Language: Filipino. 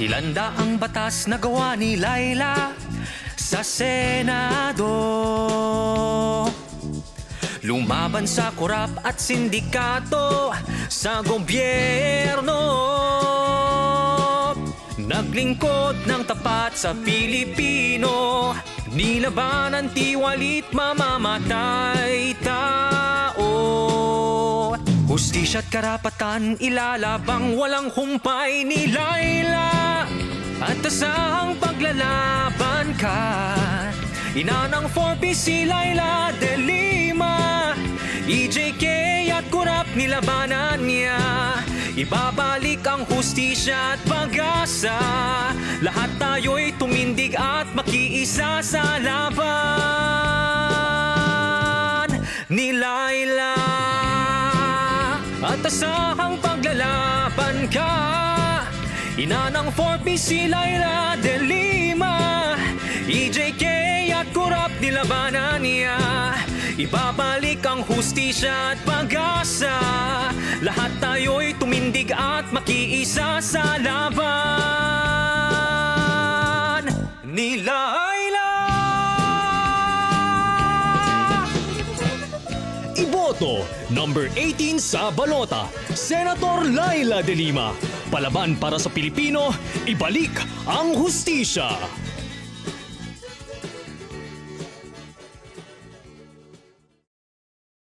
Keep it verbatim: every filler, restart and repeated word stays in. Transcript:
Ilanda ang batas na gawa ni Laila sa Senado. Lumaban sa korap at sindikato sa gobyerno. Naglingkod ng tapat sa Pilipino, nilabanan tiwalit mamamatay tao. Hustisya't karapatan ilalabang walang humpay ni Laila, at asahang paglalaban ka. Ina ng four P si Laila de Lima, E J K at korap nilabanan niya. Ibabalik ang hustisya at pag-asa, lahat tayo'y tumindig at makiisa sa laban ni Laila. At asahang paglalaban ka, ina ng four P si Laila de Lima, E J K at korap nilabanan niya. Ibabalik ang hustisya at pag-asa, lahat tayo'y tumindig at makiisa sa laban ni Laila. Iboto number eighteen sa balota, Senator Laila de Lima. Palaban para sa Pilipino, ibalik ang hustisya.